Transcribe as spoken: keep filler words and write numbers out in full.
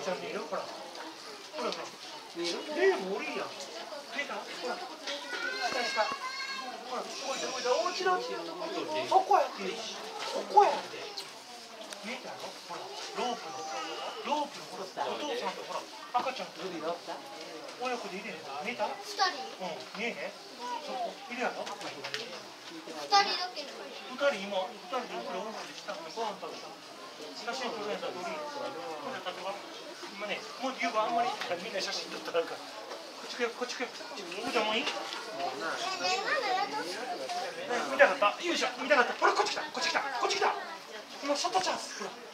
ちゃん見える？ほら。ほらほら。見える？レイもおるやん。見えた？ほら。下下。ほら、こいでこいで、落ちる落ちる。そこやって。そこやって。見えたやろ？ほら、ロープの。ロープのほら、お父さんとほら、赤ちゃんと。親子でいるやん。見えた？二人？うん、見えへん？そこ、いるやろ？二人だけで。二人今、二人でこれオンでしたのご飯食べた。写真撮るやんだ、撮り。これ立てば。今ね、もう言うばあんまりみんな写真撮ったらあるから。こっち来よ、こっち来よ。こっちもいい？見たかった？よいしょ、見たかった。ほら、こっち来た、こっち来た、こっち来た。今、シャッターチャンス。ほら。